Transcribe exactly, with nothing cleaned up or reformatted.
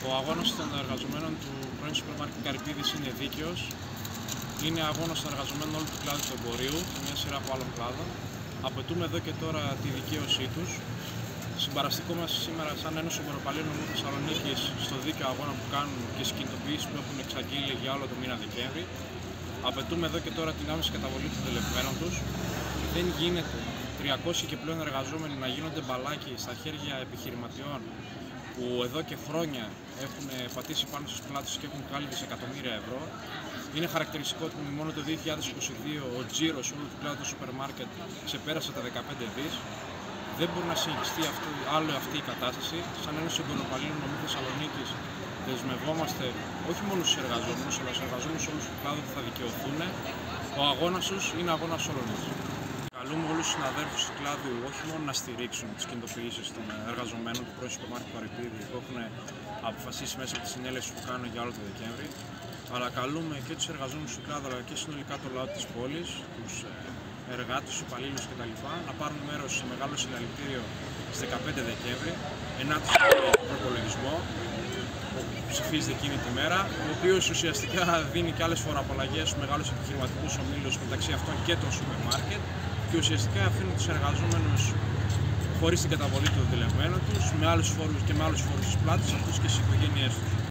Ο αγώνας των εργαζομένων του πρώην σούπερ μάρκετ Καρυπίδης είναι δίκαιος. Είναι αγώνας των εργαζομένων όλου του κλάδου του εμπορίου και μια σειρά από άλλων κλάδων. Απαιτούμε εδώ και τώρα τη δικαίωσή τους. Συμπαραστικό μας σήμερα, σαν Ένωση Εμποροπαλλήλων Νομού Θεσσαλονίκης, στο δίκαιο αγώνα που κάνουν και στις κινητοποιήσεις που έχουν εξαγγείλει για όλο το μήνα Δεκέμβρη. Απαιτούμε εδώ και τώρα την άμεση καταβολή των τελευμένων τους. Δεν γίνεται τριακόσιοι και πλέον εργαζόμενοι να γίνονται μπαλάκι στα χέρια επιχειρηματιών που εδώ και χρόνια έχουν πατήσει πάνω στους πλάτους και έχουν βγάλει δισεκατομμύρια ευρώ. Είναι χαρακτηριστικό ότι μόνο το δύο χιλιάδες είκοσι δύο ο τζίρος όλου του κλάδου του σούπερ μάρκετ ξεπέρασε τα δεκαπέντε δις. Δεν μπορεί να συνεχιστεί αυτό, άλλο αυτή η κατάσταση. Σαν Ένωση Εμποροπαλλήλων Νομού Θεσσαλονίκης δεσμευόμαστε όχι μόνο στους εργαζόμενους, αλλά στους εργαζόμενους όλους του κλάδου που θα δικαιωθούν. Ο αγώνας τους είναι αγώνας όλων μας. Καλούμε όλους τους συναδέλφους του κλάδου όχι μόνο να στηρίξουν τις κινητοποιήσεις των εργαζομένων του πρώην σούπερ μάρκετ Καρυπίδη που έχουν αποφασίσει μέσα από τη συνέλευση που κάνουν για όλο το Δεκέμβρη, αλλά καλούμε και τους εργαζόμενους του κλάδου αλλά και συνολικά το λαό της πόλης, τους εργάτες, τους υπαλλήλους κτλ. Να πάρουν μέρος σε μεγάλο συλλαλητήριο στις δεκαπέντε Δεκέμβρη, ενάντια στον προπολογισμό που ψηφίζεται εκείνη τη μέρα, ο οποίος ουσιαστικά δίνει και άλλες φοροαπαλλαγές στους μεγάλους επιχειρηματικούς ομίλους, μεταξύ αυτών και των σούπερ μάρκετ, και ουσιαστικά αφήνουν τους εργαζόμενους χωρίς την καταβολή των δηλευμένων τους, με άλλους φόρους και με άλλους φόρους στις πλάτες αυτούς και στις οικογένειές τους.